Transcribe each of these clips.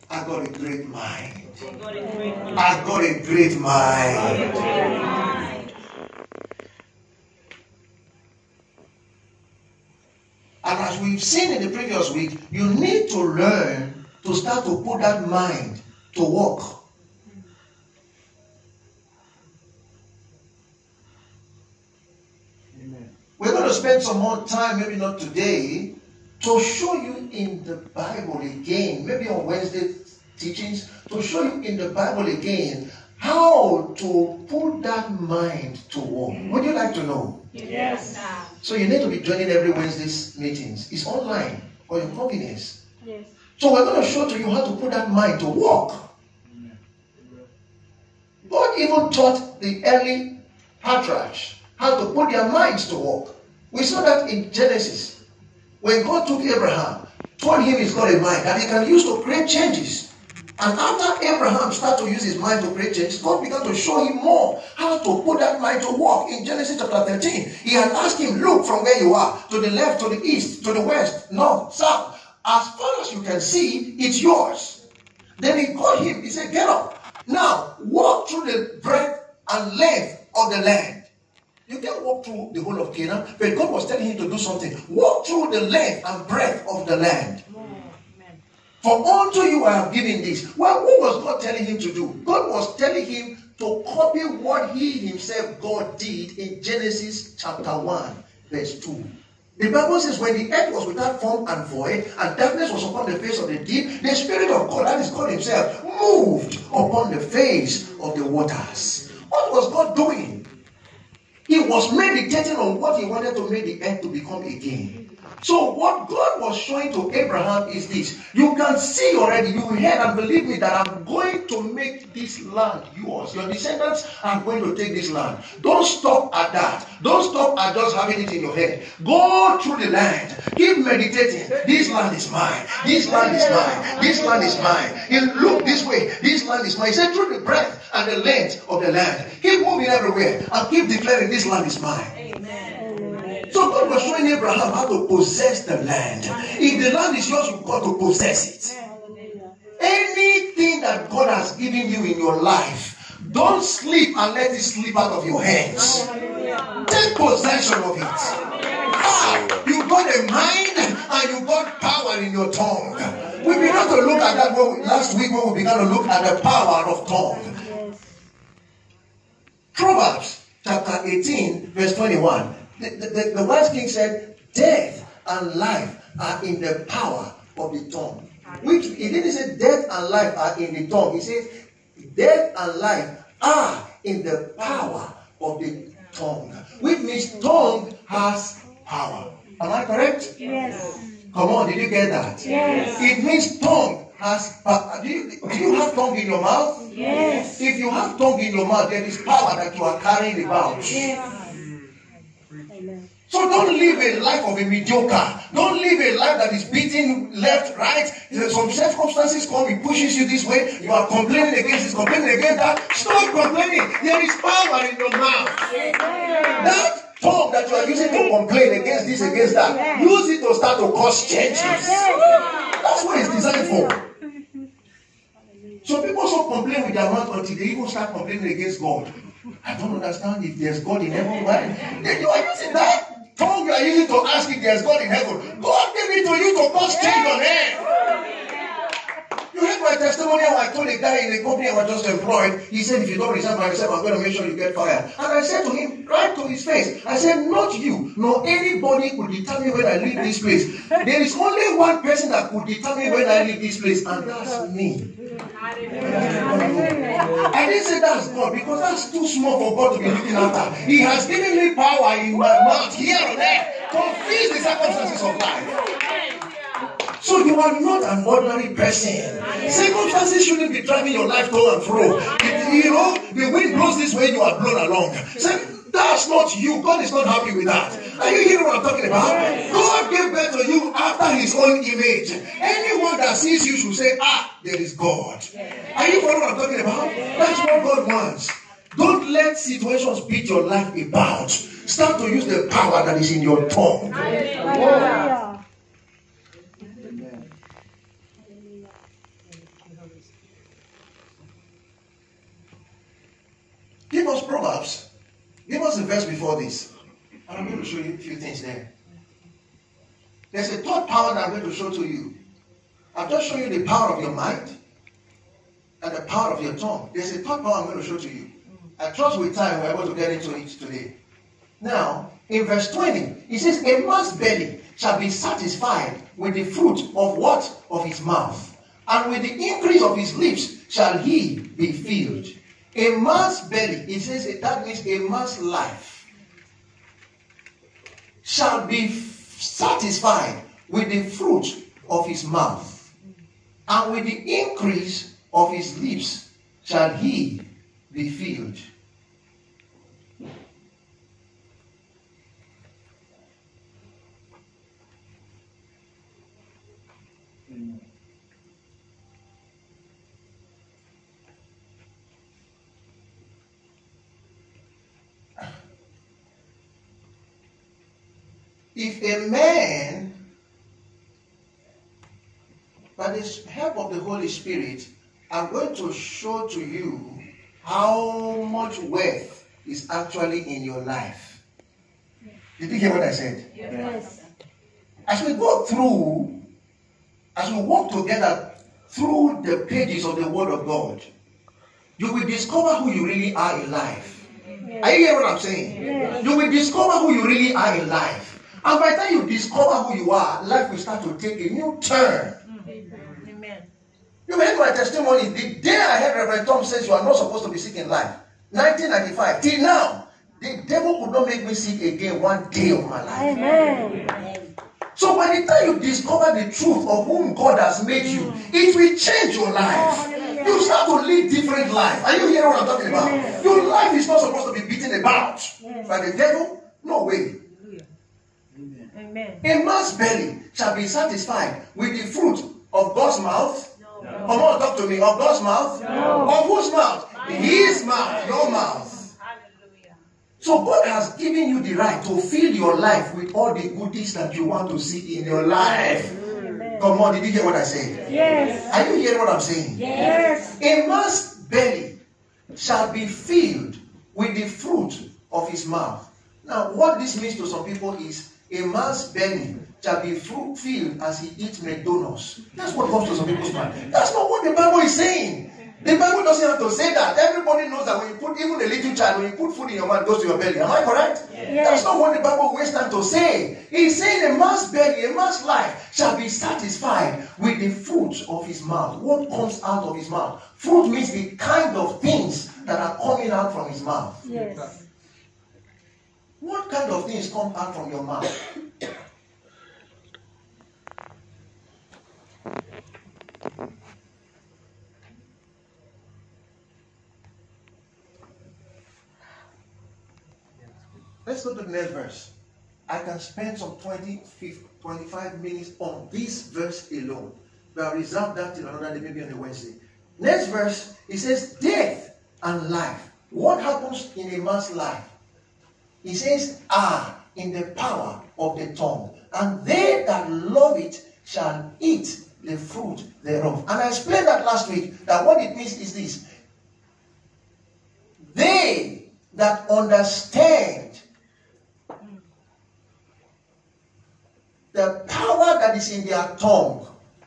I got a great mind. I got a great mind. And as we've seen in the previous week, you need to learn to start to put that mind to work. Amen. We're going to spend some more time, maybe not today, to show you in the Bible again, maybe on Wednesday teachings, to show you in the Bible again how to put that mind to work. Would you like to know? Yes. So you need to be joining every Wednesday's meetings. It's online for your convenience. Yes. So we're going to show to you how to put that mind to work. God even taught the early patriarchs how to put their minds to work. We saw that in Genesis. When God took Abraham, told him he's got a mind that he can use to create changes. And after Abraham started to use his mind to create changes, God began to show him more how to put that mind to work. In Genesis chapter 13, he had asked him, look from where you are, to the left, to the east, to the west, north, south. As far as you can see, it's yours. Then he called him, he said, get up. Now, walk through the breadth and length of the land. You can walk through the whole of Canaan, but God was telling him to do something. Walk through the length and breadth of the land. Amen. For unto you I have given this. Well, what was God telling him to do? God was telling him to copy what he himself, God, did in Genesis chapter 1, verse 2. The Bible says, when the earth was without form and void, and darkness was upon the face of the deep, the Spirit of God, that is God himself, moved upon the face of the waters. What was God doing? He was meditating on what he wanted to make the earth to become again. So what God was showing to Abraham is this. You can see already, you heard and believe me that I'm going to make this land yours. Your descendants are going to take this land. Don't stop at that. Don't stop at just having it in your head. Go through the land. Keep meditating. This land is mine. This land is mine. This land is mine. You look this way. This land is mine. He said through the breadth and the length of the land. Keep moving everywhere and keep declaring this land is mine. Amen. So God was showing Abraham how to possess the land. If the land is yours, you've got to possess it. Anything that God has given you in your life, don't sleep and let it slip out of your hands. Take possession of it. You got a mind and you got power in your tongue. We began to look at that last week when we began to look at the power of tongue. Proverbs chapter 18, verse 21. The wise king said, death and life are in the power of the tongue. Which he didn't say death and life are in the tongue. He says death and life are in the power of the tongue. Which means tongue has power. Am I correct? Yes. Come on, did you get that? Yes. It means tongue has power. Do you have tongue in your mouth? Yes. If you have tongue in your mouth, there is power that you are carrying about. Yes. So don't live a life of a mediocre. Don't live a life that is beating left, right. Some circumstances come, it pushes you this way. You are complaining against this, complaining against that. Stop complaining. There is power in your mouth. That tongue that you are using to complain against this, against that, use it to start to cause changes. That's what it's designed for. So people also complain with their mouth until they even start complaining against God. I don't understand if there's God in heaven. Why? Then you are using that tongue you are using to ask if there's God in heaven. God gave it to you to cause change on earth. You heard my testimony how I told a guy in the company I was just employed. He said, if you don't resign by yourself, I'm going to make sure you get fired. And I said to him, right to his face, I said, not you, nor anybody could determine when I leave this place. There is only one person that could determine when I leave this place, and that's me. I didn't say that's God because that's too small for God to be looking after. He has given me power in my mouth here and there to face the circumstances of life. So you are not an ordinary person. Circumstances shouldn't be driving your life to and fro. The wind blows this way, you are blown along. So that's not you. God is not happy with that. Are you hearing what I'm talking about? God gave birth to you after his own image. Anyone that sees you should say, there is God. Are you following what I'm talking about? That's what God wants. Don't let situations beat your life about. Start to use the power that is in your tongue. Proverbs. Give us a verse before this. And I'm going to show you a few things there. There's a third power that I'm going to show to you. I've just shown you the power of your mind and the power of your tongue. There's a third power I'm going to show to you. I trust with time we're able to get into it today. Now, in verse 20, it says, a man's belly shall be satisfied with the fruit of what? Of his mouth. And with the increase of his lips shall he be filled. A man's belly, it says that means a man's life, shall be satisfied with the fruit of his mouth. And with the increase of his lips shall he be filled. If a man, by the help of the Holy Spirit, I'm going to show to you how much wealth is actually in your life. Did you hear what I said? Yes. As we go through, as we walk together through the pages of the Word of God, you will discover who you really are in life. Yes. Are you hearing what I'm saying? Yes. You will discover who you really are in life. And by the time you discover who you are, life will start to take a new turn. Amen. You heard my testimony. The day I heard Reverend Tom says you are not supposed to be sick in life, 1995, till now, the devil could not make me sick again one day of my life. Amen. So by the time you discover the truth of whom God has made you, it will change your life. You start to live different life. Are you hearing what I'm talking about? Yes. Your life is not supposed to be beaten about Yes. by the devil. No way. Amen. A man's belly shall be satisfied with the fruit of God's mouth. No. Come on, talk to me. Of God's mouth? No. Of whose mouth? His mouth. Your mouth. Hallelujah. So God has given you the right to fill your life with all the goodies that you want to see in your life. Amen. Come on, did you hear what I said? Yes. Are you hearing what I'm saying? Yes. A man's belly shall be filled with the fruit of his mouth. Now, what this means to some people is a man's belly shall be filled as he eats McDonald's. That's what comes to some people's mind. That's not what the Bible is saying. The Bible doesn't have to say that. Everybody knows that when you put, even a little child, when you put food in your mouth, it goes to your belly. Am I correct? Yes. That's not what the Bible wastes time to say. He's saying a man's belly, a man's life shall be satisfied with the fruit of his mouth. What comes out of his mouth? Fruit means the kind of things that are coming out from his mouth. Yes. What kind of things come out from your mouth? Let's go to the next verse. I can spend some 25 minutes on this verse alone. But I'll reserve that till another day, maybe on a Wednesday. Next verse, it says, death and life. What happens in a man's life? He says, are in the power of the tongue, and they that love it shall eat the fruit thereof. And I explained that last week, that what it means is this. They that understand the power that is in their tongue,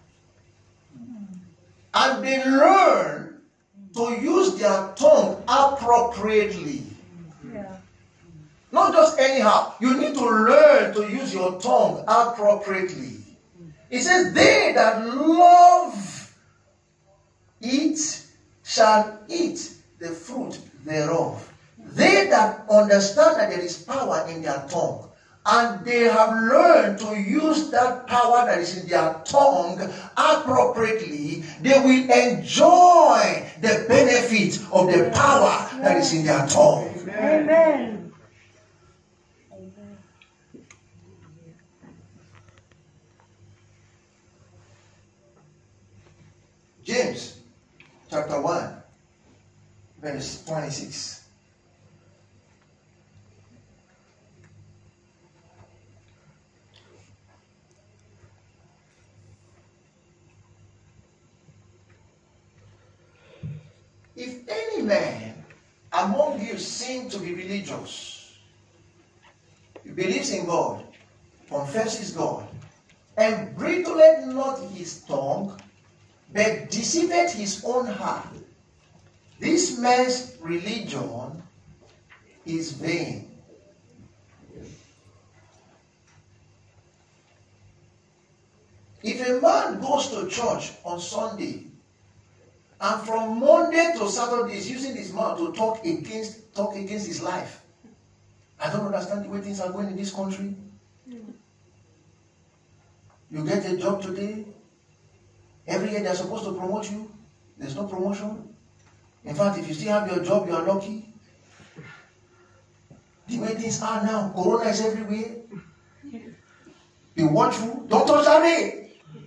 and they learn to use their tongue appropriately. Yeah. Not just anyhow. You need to learn to use your tongue appropriately. It says, they that love it shall eat the fruit thereof. They that understand that there is power in their tongue, and they have learned to use that power that is in their tongue appropriately, they will enjoy the benefit of the power that is in their tongue. Amen. James chapter 1 verse 26. If any man among you seem to be religious. He believes in God, confesses God, and bridleth not his tongue, but deceiveth his own heart. This man's religion is vain. If a man goes to church on Sunday, and from Monday to Saturday is using his mouth to talk against his life, I don't understand the way things are going in this country. You get a job today, every year they're supposed to promote you. There's no promotion. In fact, if you still have your job, you are lucky. The way things are now, corona is everywhere. Be watchful. Don't touch that way.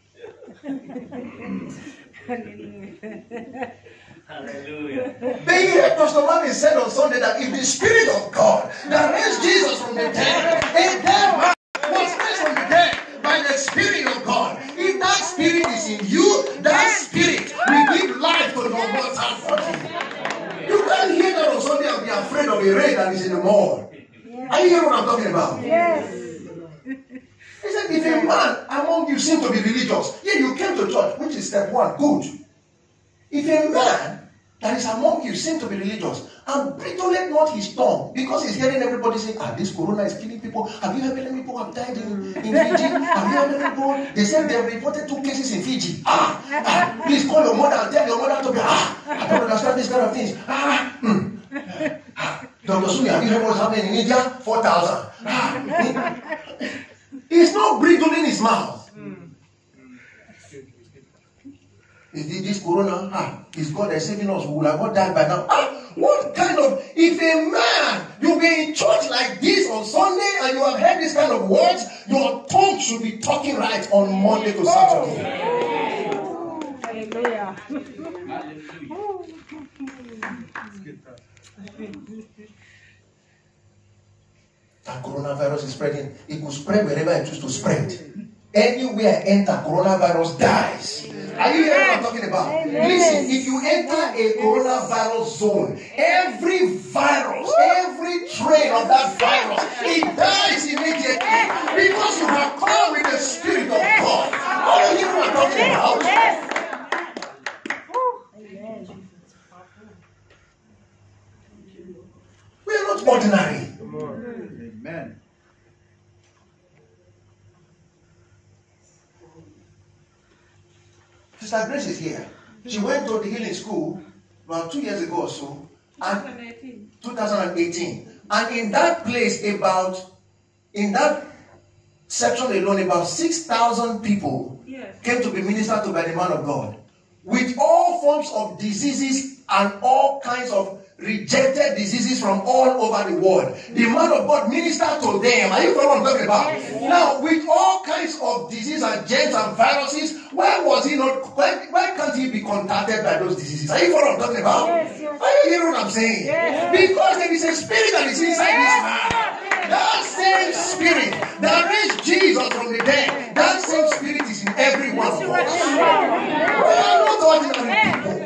Hallelujah. Being here, Pastor Mami said on Sunday that if the Spirit of God that raised Jesus from the dead, a dead man was raised from the dead by the Spirit of God. If that Spirit is in you, that Spirit will give life to your mortal body. You can't hear that on Sunday and be afraid of a rain that is in the mall. Are you hearing what I'm talking about? Yes. He said, if a man among you seem to be religious, yeah, you came to church, which is step one, good. If a man that is among you seem to be religious and bridleth not his tongue, because he's hearing everybody say, this corona is killing people. Have you heard many people have died in Fiji? Have you heard many people? They said they reported 2 cases in Fiji. Please call your mother and tell your mother to be, I don't understand this kind of things. Dr. Sunil, have you heard what's happening in India? 4,000. He's not bridling his mouth. Is this corona? Is God that's saving us? We would have not died by now. What kind of, if a man, you be in church like this on Sunday and you have heard this kind of words, your tongue should be talking right on Monday to Saturday. Hallelujah. And coronavirus is spreading. It could spread wherever it chooses to spread. Anywhere enter, coronavirus dies. Are you hearing what I'm talking about? Amen. Listen, if you enter a coronavirus zone, every virus, every train of that virus, it dies immediately because you have come with the Spirit of God. Are you hearing what I'm talking about? We are not ordinary. Amen. Sister Grace is here. She went to the healing school about 2 years ago or so. And 2018. And in that place, in that section alone, about 6,000 people came to be ministered to by the man of God. With all forms of diseases and all kinds of rejected diseases from all over the world. The man of God ministered to them. Are you following what I'm talking about? Yes. Now, with all kinds of diseases and germs and viruses, why can't he be contacted by those diseases? Are you following what I'm talking about? Yes, yes. Are you hearing what I'm saying? Yes. Because there is a spirit that is inside this man. That same spirit that raised Jesus from the dead, that same spirit is in every one of us. We are not ordinary people.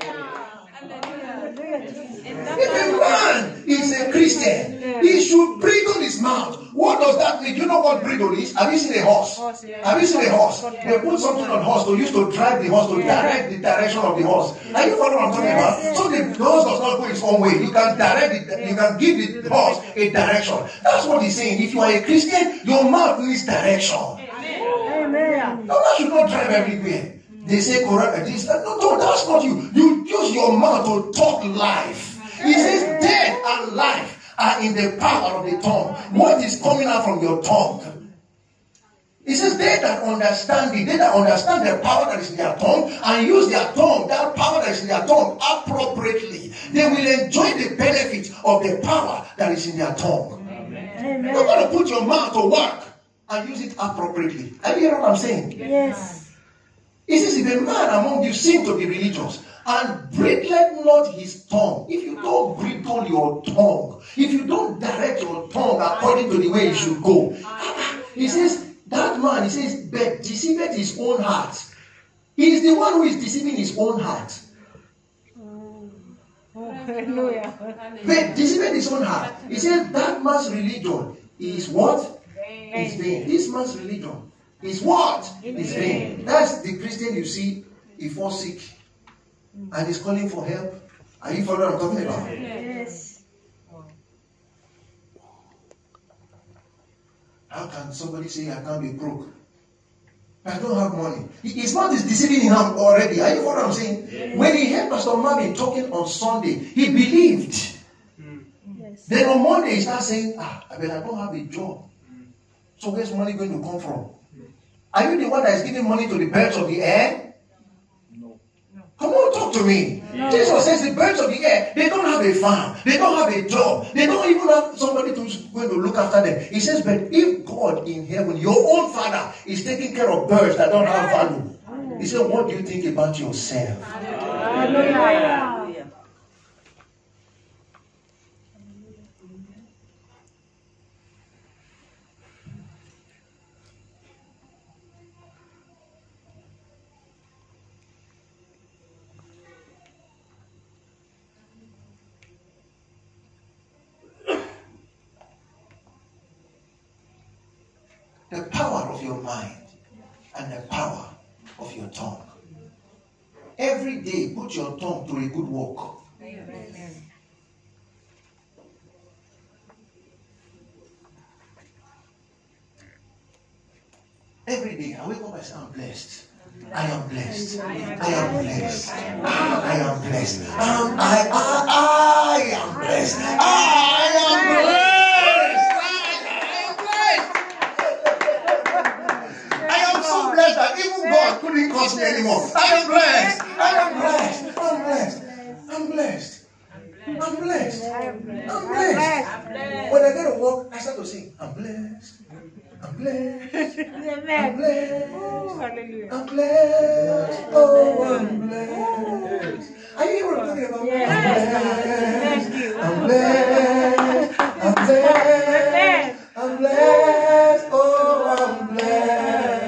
If a man is a Christian, he should bridle his mouth. What does that mean? You know what bridle is? Have you seen a horse? Have you seen a horse? They put something on horse to use to drive the horse, to direct the direction of the horse. Are you following what I'm talking about? So the horse does not go its own way. You can direct it, you can give the horse a direction. That's what he's saying. If you are a Christian, your mouth needs direction. Amen. Your mouth should not drive everywhere. They say correct this. No, that's not you. You use your mouth to talk life. He says death and life are in the power of the tongue. What is coming out from your tongue? He says they that understand the power that is in their tongue and use their tongue, that power that is in their tongue appropriately, they will enjoy the benefit of the power that is in their tongue. Amen. You're going to put your mouth to work and use it appropriately. Are you hearing what I'm saying? Yes. He says, if a man among you seem to be religious and bridleth not his tongue, if you don't bridle your tongue, if you don't direct your tongue according to the way it should go, he says, that man, he says, but deceiveth his own heart. He is the one who is deceiving his own heart. Hallelujah. But deceiving his own heart. He says that man's religion is what? Is vain. This man's religion is what? Is vain. That's the Christian you see, he falls sick and he's calling for help. Are you following what I'm talking about? Yes. How can somebody say I can't be broke? I don't have money. His mouth is deceiving him already. Are you following what I'm saying? Yes. When he heard Pastor Marvin talking on Sunday, he believed. Yes. Then on Monday he starts saying, I don't have a job. So where's money going to come from? Are you the one that is giving money to the birds of the air? No. Come on, talk to me. No. Jesus says the birds of the air, they don't have a farm. They don't have a job. They don't even have somebody who's going to look after them. He says, but if God in heaven, your own Father, is taking care of birds that don't have value, he said, what do you think about yourself? Hallelujah. The power of your mind and the power of your tongue. Every day, put your tongue to a good work. Amen. Every day, I wake up and say, I'm blessed. I am blessed. I am blessed. I am blessed. I am blessed. I am blessed. That even God couldn't cause me anymore. I am blessed. I am blessed. I'm blessed. I'm blessed. I'm blessed. I'm blessed. When I go to work, I start to sing, I'm blessed. I'm blessed. I'm blessed. I'm blessed. Oh, I'm blessed. Are you hearing what I'm talking about? Yes. I'm blessed. I'm blessed. I'm blessed. Oh, I'm blessed.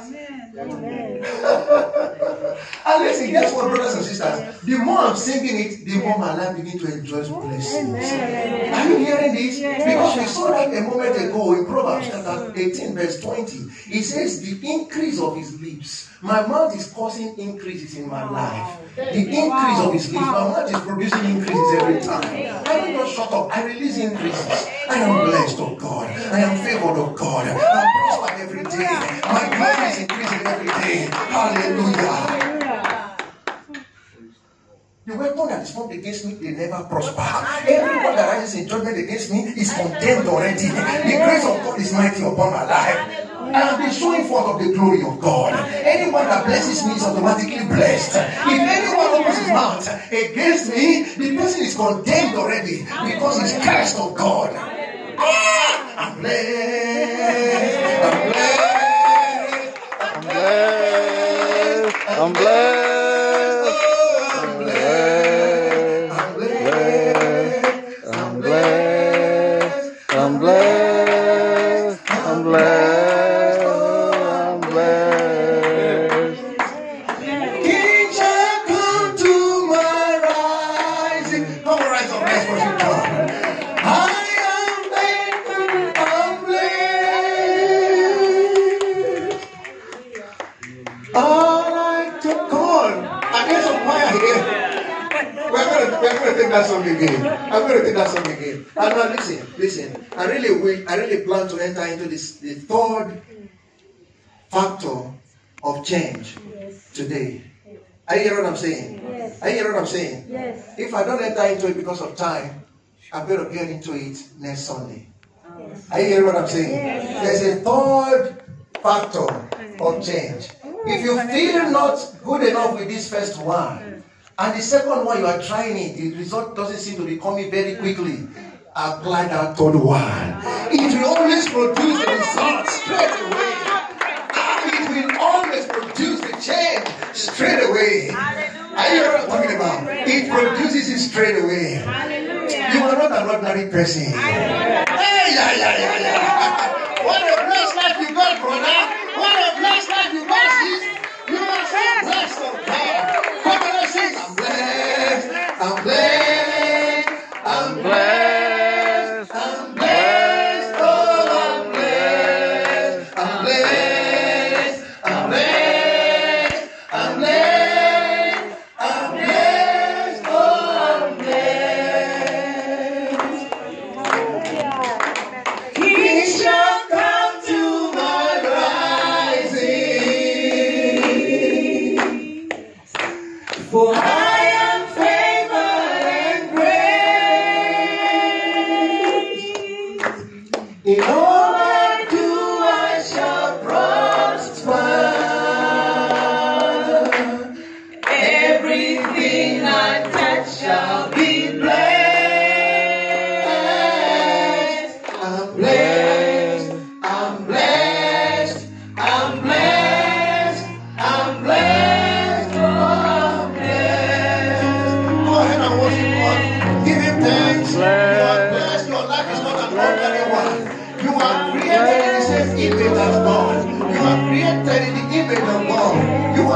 And listen, guess what, brothers and sisters? The more I'm singing it, the more my life begins to enjoy blessings. Are you hearing this? Because we saw that a moment ago in Proverbs chapter 18, verse 20. It says, the increase of his lips. My mouth is causing increases in my life. The increase of his lips. My mouth is producing increases every time. I don't just shut up. I release increases. I am blessed of God. I am favored of God. I prosper every day. My glory is increasing every day. Hallelujah. The weapon that is formed against me, they never prosper. Everyone that rises in judgment against me is condemned already. The grace of God is mighty upon my life. I am the showing forth of the glory of God. Anyone that blesses me is automatically blessed. If anyone opens his mouth against me, the person is condemned already because he's cursed of God. I'm blessed. I'm blessed. I'm blessed. I'm blessed. That song again. I'm going to take that song again. And now listen. I really plan to enter into the third factor of change today. Are you hearing what I'm saying? Yes. Are you hearing what I'm saying? Yes. If I don't enter into it because of time, I'm going to get into it next Sunday. Yes. Are you hearing what I'm saying? Yes. There's a third factor of change. If you feel not good enough with this first one, and the second one you are trying it, the result doesn't seem to be coming very quickly, apply that third one. It will always produce the result straight away. It will always produce the change straight away. Are you hearing what I'm talking about? It produces it straight away. You are not an ordinary person. Yeah. What a blessed life you got, brother. What a blessed life you got, sis. You are so blessed of God. Come on, let's sing. I'm blessed. I'm blessed.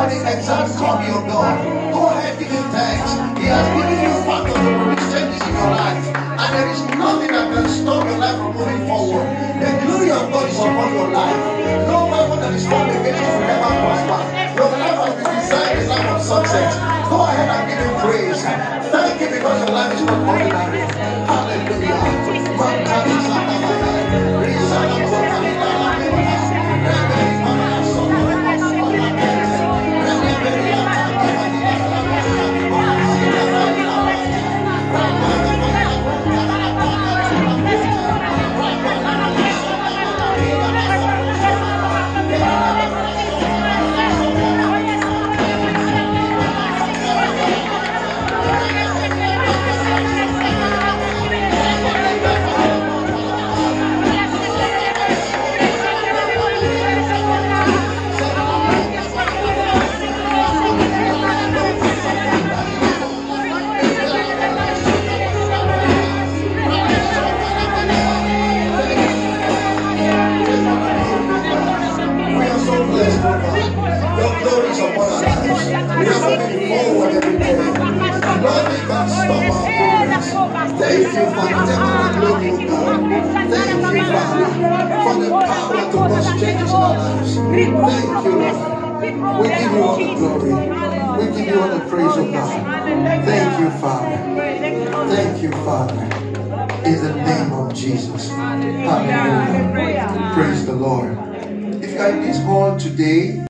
for the exact copy of God. Go ahead, give him thanks. He has given you factors to produce changes in your life. And there is nothing that can stop your life from moving forward. The glory of God is upon your life. No weapon that is formed against you will never prosper. Your life has been designed a life of success. Go ahead and give him praise. Thank you because your life is not ordinary. Hallelujah. Thank you for the glory of God. Thank you, Father, for the power to cause changes in our lives. Thank you, Lord. We give you all the glory. We give you all the praise of God. Thank you, Father. Thank you, Father. In the name of Jesus. Hallelujah. Praise the Lord. If you are in this hall today,